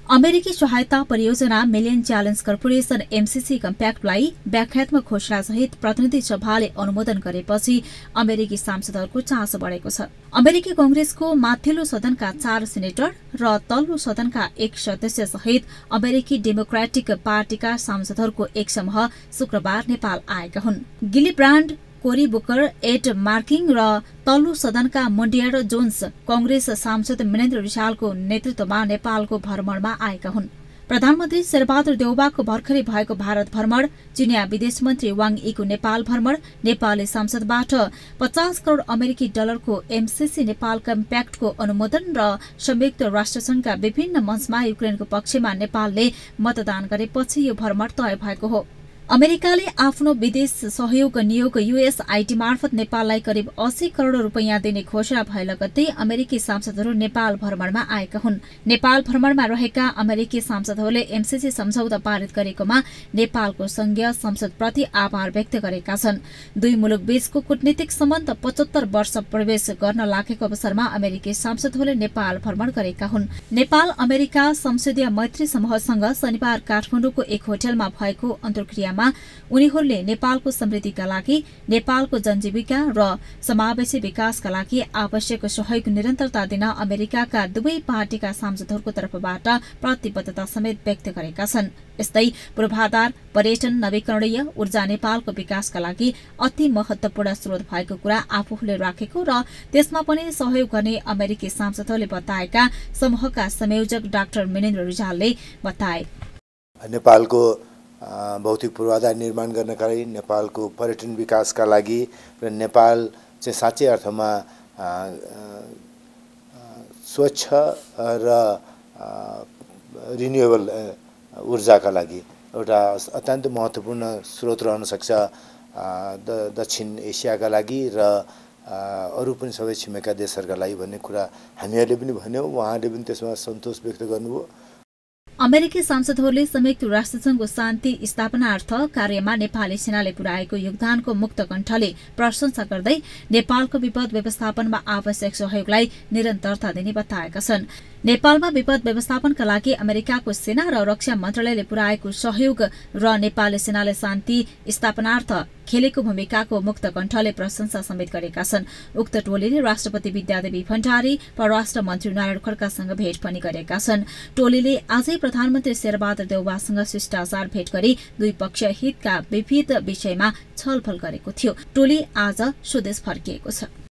अमेरिकी सहायता परियोजना मिलियन च्यालेन्ज कर्पोरेसन एमसीसी कम्प्याक्टलाई व्याख्यात्मक घोषणा सहित प्रतिनिधि सभाले अनुमोदन गरेपछि अमेरिकी सांसदहरूको चासो बढेको छ। अमेरिकी कांग्रेसको माथिल्लो सदनका 4 सेनेटर र तल्लो सदनका 1 सदस्य सहित अमेरिकी डेमोक्रेटिक पार्टीका सांसदहरूको एक समूह शुक्रबार नेपाल आएका हुन्। Gillibrand, Cory Booker, Ed Markey र तल्लो सदनका मोन्डियार जोन्स कांग्रेस सांसद मनेन्द्र रिजालको नेतृत्वमा नेपालको भ्रमणमा आएका हुन्। प्रधानमन्त्री शेरबहादुर देउवाको भर्खरै भएको भारत भ्रमण, चिनिया विदेश मन्त्री वाङ यीको नेपाल भ्रमण, नेपाली सांसदबाट 50 करोड़ अमेरिकी डलरको एमसीसी नेपाल कम्प्याक्टको अनुमोदन र संयुक्त राष्ट्रसंघका विभिन्न मञ्चमा युक्रेनको पक्षमा नेपालले मतदान गरेपछि यो भ्रमण तय भएको हो। अमेरिकाले आफ्नो विदेश सहयोग नियोग यूएसआईडी मार्फत नेपाललाई करिब 80 करोड़ रुपैयाँ दिने घोषणा भए लगत्तै अमेरिकी सांसदहरू नेपाल भ्रमणमा आएका हुन्। नेपाल भ्रमणमा रहेका अमेरिकी सांसदहरूले एमसीसी सम्झौता पारित गरेकोमा नेपालको संघीय संसदप्रति आभार व्यक्त गरेका छन्। दुई मुलुक बीचको कूटनीतिक सम्बन्ध 75 वर्ष प्रवेश गर्न लागेको अवसरमा अमेरिकी सांसदहरूले नेपाल भ्रमण गरेका हुन्। नेपाल अमेरिका संसदीय मैत्री समूहसँग शनिबार काठमाडौँको एक होटलमा भएको अन्तर्क्रियामा उनीहरूले नेपालको समृद्धिका लागि, नेपालको जनजीविका र समावेशी विकासका लागि आवश्यक सहयोग निरन्तरता दिन अमेरिकाका दुवै पार्टीका सांसदहरूको तर्फबाट प्रतिबद्धता समेत व्यक्त गरेका छन्। यस्तै पूर्वाधार, पर्यटन, नवीकरणीय ऊर्जा नेपालको विकासका लागि अति महत्वपूर्ण स्रोत भएको कुरा आफूले राखेको र त्यसमा पनि सहयोग गर्ने अमेरिकी सांसदहरूले बताएका समूहका संयोजक डाक्टर मनेन्द्र रिजालले बताए। नेपालको भौतिक पूर्वाधार निर्माण गर्नका लागि, नेपालको पर्यटन विकासका लागि र नेपाल चाहिँ साँच्चै अर्थमा स्वच्छ र रिन्युएबल ऊर्जाका लागि एउटा अत्यन्त महत्त्वपूर्ण स्रोत रहन सक्छ दक्षिण एसियाका लागि र अरू पनि सबै छिमेका देशहरूका लागि भन्ने कुरा हामीहरूले पनि भन्यौं। उहाँहरूले पनि त्यसमा सन्तोष व्यक्त गर्नुभयो। अमेरिकी सांसदहरूले संयुक्त राष्ट्रसंघको शान्ति स्थापनार्थ कार्यमा नेपाली सेनाले पुर्याएको योगदानको मुक्त कण्ठले प्रशंसा गर्दै नेपालको विपद व्यवस्थापनमा आवश्यक सहयोगलाई निरन्तरता दिने बताएका छन्। नेपालमा विपद व्यवस्थापनका लागि अमेरिकाको सेना र रक्षा मन्त्रालयले पुर्याएको सहयोग र नेपाली सेनाले शान्ति स्थापनार्थ खेलेको भूमिकाको मुक्त कण्ठले प्रशंसा समेत गरेका छन्। उक्त टोलीले राष्ट्रपति विद्यादेवी भण्डारी, परराष्ट्र मन्त्री नारायण खड्कासँग भेट पनि गरेका छन्। टोलीले आजै प्रधानमन्त्री शेरबहादुर देउवासँग शिष्टाचार भेट गरी द्विपक्षीय हितका विविध विषयमा छलफल गरेको थियो। टोली आज स्वदेश फर्किएको छ।